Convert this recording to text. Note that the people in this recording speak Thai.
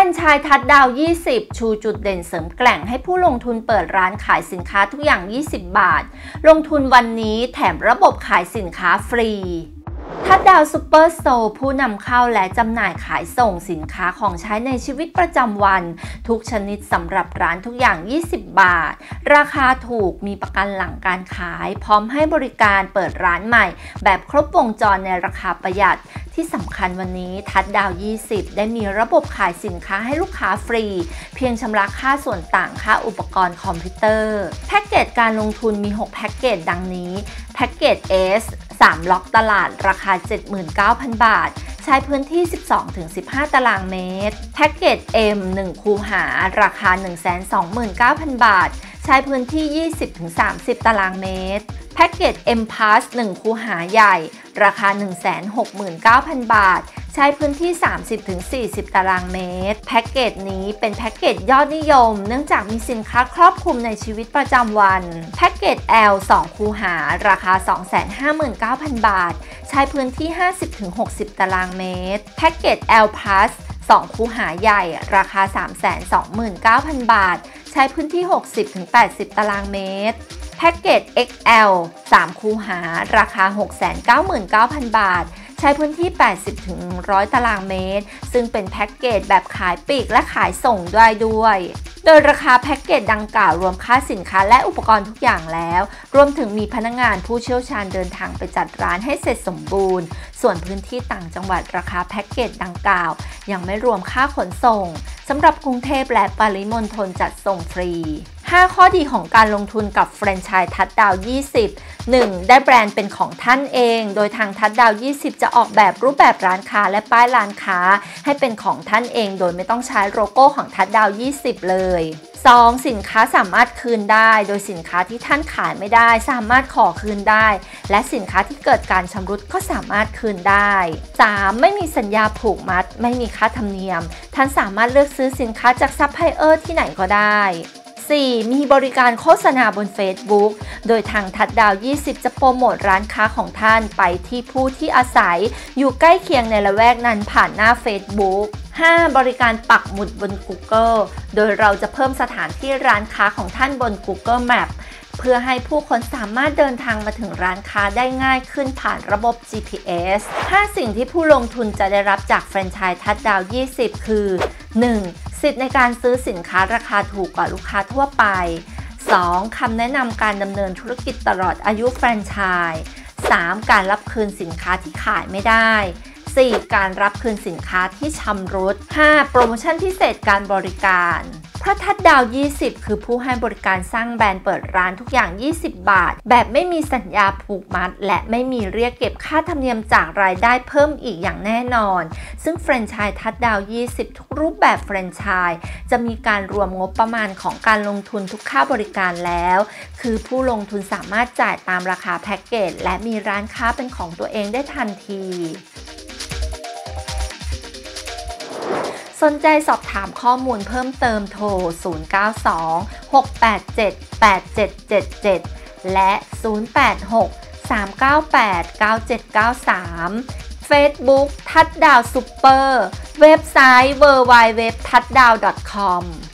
นไชส์ทัดดาว20ชูจุดเด่นเสริมแกร่งให้ผู้ลงทุนเปิดร้านขายสินค้าทุกอย่าง20 บาทลงทุนวันนี้แถมระบบขายสินค้าฟรีทัดดาวซูเปอร์สโตร์ผู้นำเข้าและจำหน่ายขายส่งสินค้าของใช้ในชีวิตประจำวันทุกชนิดสำหรับร้านทุกอย่าง20 บาทราคาถูกมีประกันหลังการขายพร้อมให้บริการเปิดร้านใหม่แบบครบวงจรในราคาประหยัดที่สำคัญวันนี้ทัดดาว20ได้มีระบบขายสินค้าให้ลูกค้าฟรีเพียงชำระค่าส่วนต่างค่าอุปกรณ์คอมพิวเตอร์แพ็กเกจการลงทุนมี6แพ็กเกจดังนี้แพ็กเกจ S 3 ล็อกตลาดราคา 79,000 บาทใช้พื้นที่ 12-15 ตารางเมตรแพ็กเกจ M 1 คูหาราคา 129,000 บาทใช้พื้นที่ 20-30 ตารางเมตรแพ็กเกจ M Plus 1 คูหาใหญ่ราคา 169,000 บาทใช้พื้นที่ 30-40 ตารางเมตรแพ็กเกจนี้เป็นแพ็กเกจยอดนิยมเนื่องจากมีสินค้าครอบคลุมในชีวิตประจำวันแพ็กเกจ L 2 คูหาราคา 259,000 บาทใช้พื้นที่ 50-60 ตารางเมตรแพ็กเกจ L Plus 2 คูหาใหญ่ราคา 329,000 บาทใช้พื้นที่ 60-80 ตารางเมตรแพ็กเกจ XL 3 คูหาราคา 699,000 บาทใช้พื้นที่ 80-100 ตารางเมตรซึ่งเป็นแพ็กเกจแบบขายปลีกและขายส่งด้วยโดยราคาแพ็กเกจดังกล่าวรวมค่าสินค้าและอุปกรณ์ทุกอย่างแล้วรวมถึงมีพนักงานผู้เชี่ยวชาญเดินทางไปจัดร้านให้เสร็จสมบูรณ์ส่วนพื้นที่ต่างจังหวัดราคาแพ็กเกจดังกล่าวยังไม่รวมค่าขนส่งสำหรับกรุงเทพและปริมณฑลจัดส่งฟรี5 ข้อดีของการลงทุนกับแฟรนไชส์ทัดดาว20 1. ได้แบรนด์เป็นของท่านเองโดยทางทัดดาว20จะออกแบบรูปแบบร้านค้าและป้ายร้านค้าให้เป็นของท่านเองโดยไม่ต้องใช้โลโก้ของทัดดาว20เลย 2. สินค้าสามารถคืนได้โดยสินค้าที่ท่านขายไม่ได้สามารถขอคืนได้และสินค้าที่เกิดการชำรุดก็สามารถคืนได้ 3. ไม่มีสัญญาผูกมัดไม่มีค่าธรรมเนียมท่านสามารถเลือกซื้อสินค้าจากซัพพลายเออร์ที่ไหนก็ได้ 4. มีบริการโฆษณาบน Facebook โดยทางทัดดาว20จะโปรโมทร้านค้าของท่านไปที่ผู้ที่อาศัยอยู่ใกล้เคียงในละแวกนั้นผ่านหน้า Facebook 5. บริการปักหมุดบน Google โดยเราจะเพิ่มสถานที่ร้านค้าของท่านบน Google Map เพื่อให้ผู้คนสามารถเดินทางมาถึงร้านค้าได้ง่ายขึ้นผ่านระบบ GPS 5 สิ่งที่ผู้ลงทุนจะได้รับจากแฟรนไชส์ทัดดาว20คือ 1. สิทธิ์ในการซื้อสินค้าราคาถูกกว่าลูกค้าทั่วไป 2. คำแนะนำการดำเนินธุรกิจตลอดอายุแฟรนไชส์ 3. การรับคืนสินค้าที่ขายไม่ได้ 4. การรับคืนสินค้าที่ชำรุด 5. โปรโมชั่นพิเศษการบริการเพราะทัดดาว20คือผู้ให้บริการสร้างแบรนด์เปิดร้านทุกอย่าง20 บาทแบบไม่มีสัญญาผูกมัดและไม่มีเรียกเก็บค่าธรรมเนียมจากรายได้เพิ่มอีกอย่างแน่นอนซึ่งแฟรนไชส์ทัดดาว20ทุกรูปแบบแฟรนไชส์จะมีการรวมงบประมาณของการลงทุนทุกค่าบริการแล้วคือผู้ลงทุนสามารถจ่ายตามราคาแพ็กเกจและมีร้านค้าเป็นของตัวเองได้ทันทีสนใจสอบถามข้อมูลเพิ่มเติมโทร 092-687-8777 และ 086-398-9793 Facebook ทัดดาวซุปเปอร์เว็บไซต์ www.taddao.com